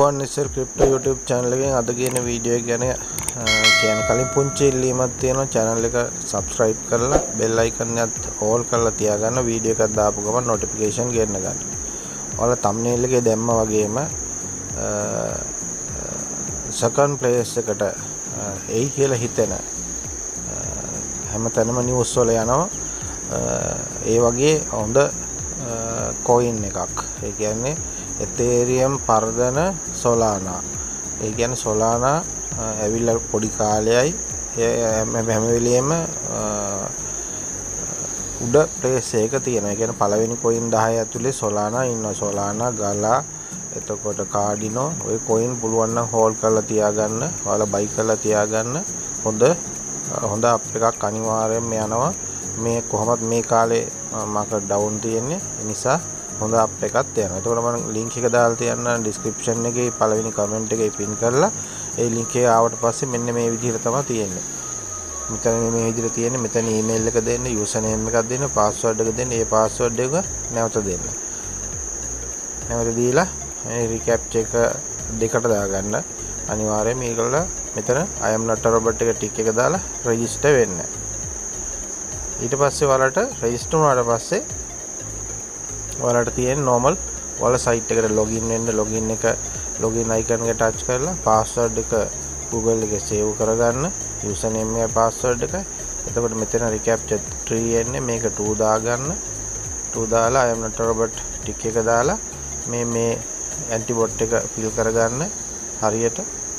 One निसर crypto YouTube channel එකෙන් අද කියන වීඩියෝ එක ගැන කියන කලින් පුංචි ඉල්ලීමක් තියෙනවා channel එක subscribe කරලා bell icon එකත් all කරලා තියාගන්න වීඩියෝ එකක් දාපු ගමන් notification ගන්න ගන්න. ඔයාලා thumbnail එකේ දැම්මා වගේම second place එකට එයි කියලා හිතෙන හැමතැනම news වල යනවා ඒ වගේ හොඳ coin එකක්. ඒ කියන්නේ Ethereum පර්දන Solana. ඒ කියන්නේ Solana ඇවිල්ලා පොඩි කාලයයි හැම වෙලෙම උඩ ප්ලේස් එක තියෙනවා. ඒ කියන්නේ පළවෙනි coin 10 ඇතුලේ Solana ඉන්නවා. Solana Gala එතකොට Cardano ඔය coin පුළුවන් නම් hold කරලා තියාගන්න. ඔයාලා buy කරලා තියාගන්න. හොඳ අප් එකක් අනිවාර්යයෙන්ම යනවා. මේ කොහොමද මේ කාලේ මාකට් ඩවුන් තියෙන්නේ. ඒ නිසා හොඳ අප් එකක් තියෙනවා. එතකොට මම link එක දාලා තියන්න description එකේ පළවෙනි comment එකේ pin කරලා ඒ link එක ආවට පස්සේ මෙන්න මේ විදිහට තමයි තියෙන්නේ. මෙතන මේ විදිහට තියෙන්නේ. මෙතන email එක දෙන්න, username එකක් දෙන්න, password එක දෙන්න. ඒ password එක නැවත දෙන්න. නැවත දීලා මේ recaptcha එක දෙකට දාගන්න. අනිවාර්යයෙන් මේකල මෙතන I am not a robot එක tick එක දාලා register වෙන්න. ඊට පස්සේ ඔයාලට register වුණාට පස්සේ ඔයාලට තියෙන normal ඔයාලා site එකට login වෙන්න login icon එක touch කරලා password එක Google එකේ save කරගන්න username එක password එක. එතකොට මෙතන recaptcha 3 එන්නේ මේක 2 දාගන්න 2 දාලා I am not a robot tick එක දාලා මේ antibot එක fill කරගන්න හරියට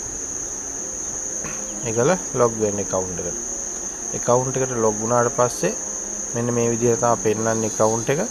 ඒකල log වෙන්න account එකට. account එකට log වුණාට පස්සේ මෙන්න මේ විදිහට තමයි පෙන්නන්නේ account එක.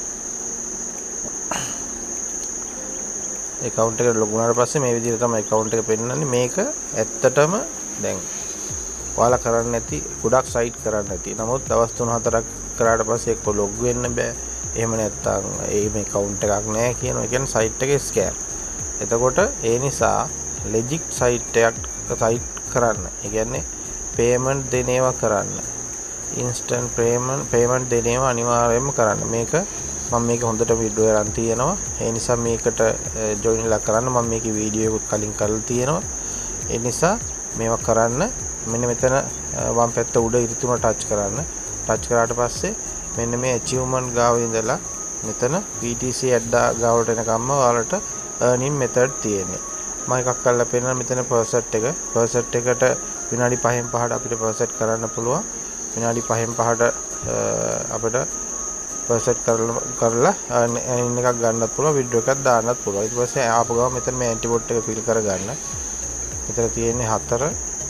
account එකට log වුණාට පස්සේ මේ විදිහට තමයි account එක පෙන්නන්නේ. මේක ඇත්තටම දැන් ඔයාලා කරන්නේ නැති ගොඩක් site කරන්නේ නැති. නමුත් දවස් 3-4ක් කරාට පස්සේ එක්ක log වෙන්න බෑ. එහෙම නැත්නම් මේ account එකක් නැහැ කියනවා. ඒ කියන්නේ site එකේ scam. එතකොට ඒ නිසා legit site කරන්න. ඒ කියන්නේ payment දෙන ඒවා කරන්න. instant payment දෙන ඒවා අනිවාර්යයෙන්ම කරන්න. මම මේක හොඳට වීඩියෝ එකක් තියෙනවා. ඒ නිසා මේකට join වෙලා කරන්න. මම මේකේ වීඩියෝ එකක් කලින් කරලා තියෙනවා. ඒ නිසා මේවා කරන්න. මෙන්න මෙතන වම් පැත්ත උඩ ඉරිතුන ටච් කරන්න. ටච් කරාට පස්සේ මෙන්න මේ achievement ගාව ඉඳලා මෙතන PTC add ගාවට එනකම්ම ඔයාලට earning method තියෙන්නේ. මම එකක් කරලා පෙන්නන මෙතන percent එකට විනාඩි 5න් 5ට අපිට percent කරන්න පුළුවන්. විනාඩි 5න් 5ට අපිට percent කරලා earning එකක් ගන්නත් පුළුවන්, withdraw එකක් දාන්නත් පුළුවන්. ඊට පස්සේ ආපු ගමන් මෙතන මේ antibot එක fill කරගන්න. මෙතන තියෙන්නේ 4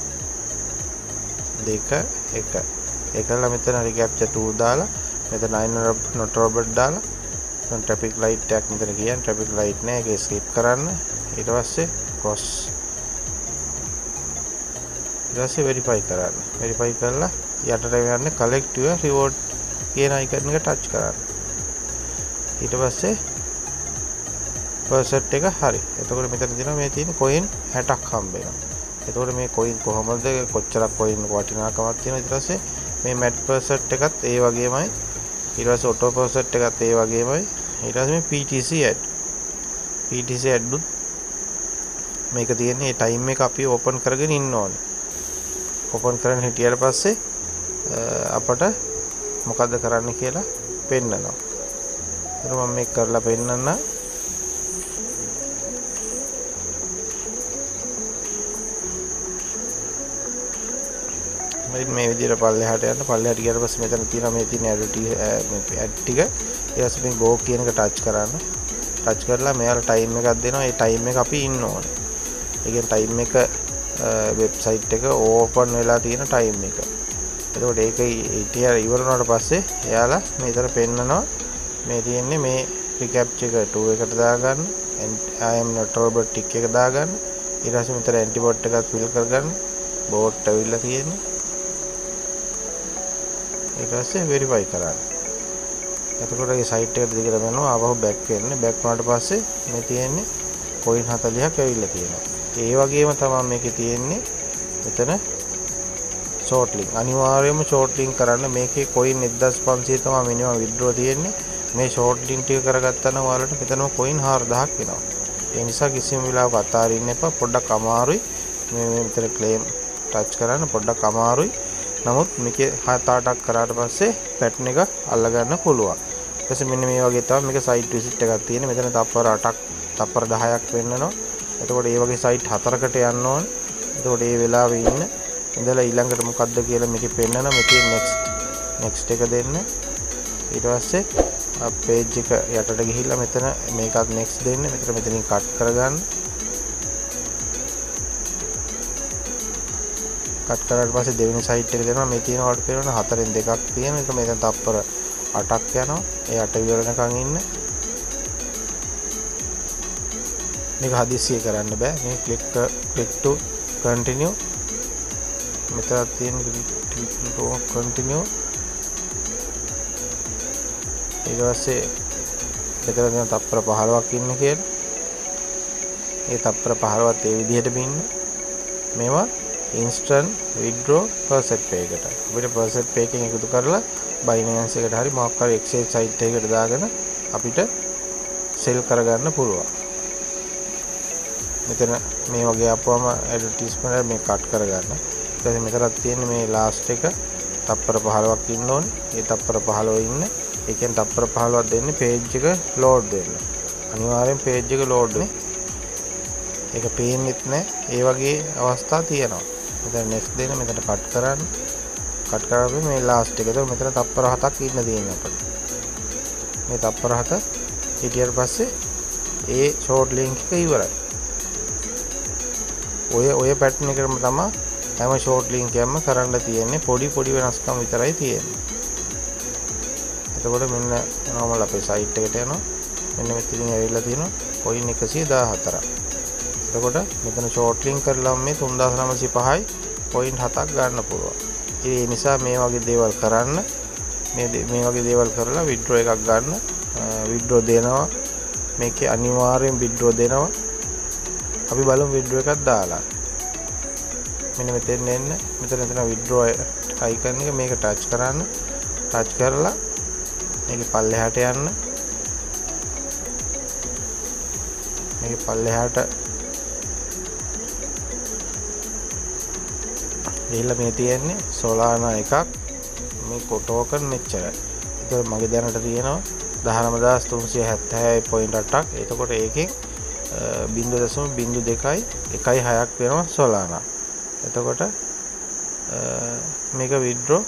2 1. ඒකලා මෙතන recaptcha 2 දාලා මෙතන not robot දාලා දැන් traffic light එකක් මෙතන කියන්නේ traffic light නෑ ඒක skip කරන්න. ඊට පස්සේ cross ඊට පස්සේ verify කරන්න. verify කරලා යටට යන්නේ collect your reward කියන icon එක touch කරන්න. ඊට පස්සේ percent එක හරි. එතකොට මෙතන තියෙනවා මේ තියෙන coin 60ක් හම්බ වෙනවා. එතකොට මේ coin කොහොමද කොච්චරක් coin වටිනාකමක් තියෙනවද ඊට පස්සේ මේ mat percent එකත් ඒ වගේමයි. ඊට පස්සේ auto percent එකත් ඒ වගේමයි. ඊට පස්සේ මේ PTC add මේක තියෙන්නේ මේ time එක අපි open කරගෙන ඉන්න ඕනේ. open කරගෙන හිටියට පස්සේ අපට මොකද්ද කරන්න කියලා පෙන්නනවා. ඒක මම මේක කරලා පෙන්නන්න. මේ විදිහට පල්ලෙහාට යන්න. පල්ලෙහාට ගියාට පස්සේ මෙතන තියෙනවා මේ තියෙන ඇඩ් ටික. ඊට පස්සේ මේ go කියන එක touch කරන්න. touch කරලා මෙයාලා time එකක් දෙනවා. ඒ time එක අපි ඉන්න ඕනේ. ඒ කියන්නේ time එක website එක open වෙලා තියෙන time එක. එතකොට ඒක ඉවර වුණාට පස්සේ එයාලා මේතර පෙන්නනවා මේ තියෙන්නේ මේ recaptcha එක 2 එකට දාගන්න. I am not robot tick එක දාගන්න. ඊට පස්සේ මෙතන antibot එකත් fill කරගන්න. bot ඇවිල්ලා තියෙන්නේ. ඊට පස්සේ verify කරන්න. එතකොට මේ site එකට දිගට යනවා. ආපහු back වෙන්න. back වුණාට පස්සේ මේ තියෙන්නේ coin 40ක් ඇවිල්ලා තියෙනවා. ඒ වගේම තමයි මේකේ තියෙන්නේ මෙතන short link. අනිවාර්යයෙන්ම short link කරන්න. මේකේ coin 1500 තමයි minimum withdraw තියෙන්නේ. මේ short link ටික කරගත්තා නම් ඔයාලට මෙතනම coin 4000ක් එනවා. ඒ නිසා කිසිම වෙලාවක අතාරින්න එපා. පොඩ්ඩක් අමාරුයි මේ මෙතන ක්ලේම් ටච් කරන්න පොඩ්ඩක් අමාරුයි. නමුත් මේකේ 7-8ක් කරාට පස්සේ පැටර්න් එක අල්ල ගන්න පුළුවන්. ඊට පස්සේ මෙන්න මේ වගේ තමයි මේක සයිට් විසිට් එකක් තියෙන. මෙතන තප්පර 8ක් තප්පර 10ක් වෙන්නනවා. එතකොට මේ වගේ සයිට් 4කට යන්න ඕන. එතකොට මේ වෙලාවේ ඉඳලා ඊළඟට මොකද්ද කියලා මේකේ පෙන්නන මේකේ next එක දෙන්න. ඊට පස්සේ page එක යටට ගිහිල්ලා මෙතන මේකත් next දෙන්න. මෙතනින් කට් කරගන්න. කට් කරාට පස්සේ දෙවෙනි සයිට් එක දෙනවා. මේ තියෙනවට පේනවා 4න් 2ක් තියෙන. ඒක මෙතන තප්පර 8ක් යනවා. ඒ 8 ඉවරනකන් ඉන්න. මේක හදිස්සිය කරන්න බෑ. මේ click to continue. මෙතන තියෙන click to continue. ඊට පස්සේ මෙතන තියෙන තප්පර 15ක් ඉන්න කියලා. ඒ තප්පර 15ත් ඒ විදිහට බින්න. මේවා instant withdraw percent pay එකට. අපිට percent pay එකෙන් එකතු කරලා Binance එකට හරි මොකක් හරි exchange site එකකට දාගෙන අපිට sell කරගන්න පුළුවන්. මෙතන මේ වගේ ආපුවම advertisement එක මේ කට් කරගන්න. ඊට පස්සේ මෙතනක් තියෙන මේ last එක තප්පර 15ක් ඉන්න ඕනේ. ඒ තප්පර 15 ඉන්න. ඒ කියන්නේ තප්පර 15ක් දෙන්නේ page එක load වෙන්න. අනිවාර්යෙන් page එක load වෙන්නේ. ඒක පේන්නෙත් නැහැ. ඒ වගේ අවස්ථා තියෙනවා. මෙතන next දෙන්න මෙතන කට් කරන්න. කට් කරාම මේ last එක. ඒක මෙතන තප්පර 7ක් ඉන්න තියෙනවා අපිට. මේ තප්පර 7 හිටියට පස්සේ ඒ short link එක ඉවරයි. ඔය පැටර්න් එකම තමයි හැම short link එකක්ම කරන්න තියෙන්නේ. පොඩි වෙනස්කම් විතරයි තියෙන්නේ. එතකොට මෙන්න normal අපේ site එකට යනවා. මෙන්න මෙතනින් ඇවිල්ලා තියෙනවා coin 114ක්. එතකොට මෙතන short link කරලා මේ 3905යි point 7ක් ගන්න පුළුවන්. ඒ නිසා මේ වගේ දේවල් කරන්න මේ වගේ දේවල් කරලා withdraw එකක් ගන්න withdraw දෙනවා. මේකේ අනිවාර්යෙන් withdraw දෙනවා. අපි බලමු withdraw එකක් දාලා. මෙන්න මෙතෙන් එන්න. මෙතන withdraw icon එක මේක touch කරන්න. touch කරලා මේකේ පල්ලෙහාට යන්න. මේකේ පල්ලෙහාට ගිහිල්ලා මේ තියෙන්නේ Solana එකක්. මේ token මෙච්චරයි. ඒක මගේ දැනට තියෙනවා 19376.8ක්. එතකොට ඒකෙන් 0.02යි 1.6ක් වෙනවා Solana. එතකොට මේක withdraw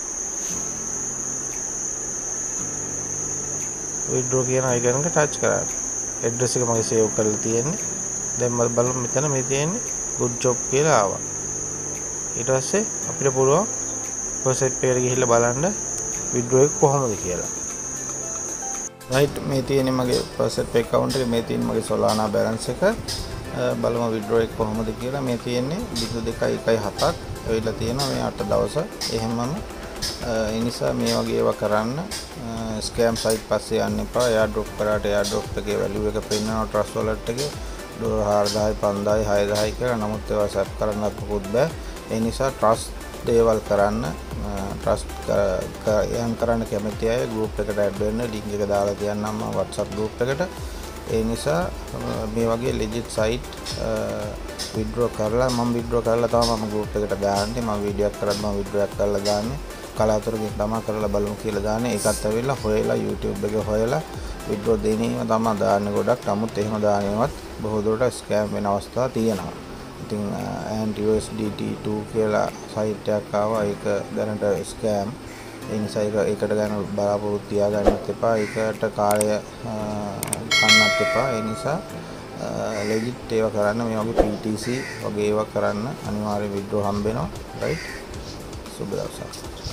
කියන icon එක touch කරාට address එක මගේ save කරලා තියෙන්නේ. දැන් මම බලමු මෙතන මේ තියෙන්නේ good job කියලා ආවා. ඊට පස්සේ අපිට පුළුවන් percent pay එකට ගිහිල්ලා බලන්න withdraw එක කොහොමද කියලා. right මේ තියෙන්නේ මගේ percent pay account එකේ මේ තියෙන්නේ මගේ Solana balance එක. බලමු withdraw එක කොහොමද කියලා. මේ තියෙන්නේ 0.217ක් වෙයිලා තියෙනවා මේ 8 දවස්. එහෙමම ඒ නිසා මේ වගේ ඒවා කරන්න scam site පස්සේ යන්න එපා. airdrop කරාට airdrop එකේ value එක පෙන්නනවා trust wallet එකේ $4000 5000 6000 කියලා. නමුත් ඒවා set කරන්නත් මොකුත් බෑ. ඒ නිසා trust දේවල් කරන්න trust කරන්න කැමති අය group එකට add වෙන්න link එක දාලා තියන්නම් WhatsApp group එකට. ඒ නිසා මේ වගේ legit site withdraw කරලා මම withdraw කරලා තමයි මම group එකට දාන්නේ. මම වීඩියෝ එකක් කරලා මම withdraw එකක් කරලා දාන්නේ. කලාතුරකින් තමයි කරලා බලමු කියලා දාන්නේ. ඒකත් ඇවිල්ලා හොයලා YouTube එකේ හොයලා withdraw දෙනීම තමයි දාන්නේ ගොඩක්. නමුත් එහෙම දාන්නේවත් බොහෝ දුරට scam වෙන අවස්ථා තියෙනවා. ඉතින් USDT2 කියලා සයිට් එකක් ආවා. ඒක දැනට scam. ඒ නිසා ඒකට ගන්න බලාපොරොත්තු තියාගන්නත් එපා. ඒකට කාලය ගන්නත් එපා. ඒ නිසා legit ඒවා කරන්න මේ වගේ PTC වගේ ඒවා කරන්න අනිවාර්යෙන් withdraw හම්බ වෙනවා. right සුබ දවසක්.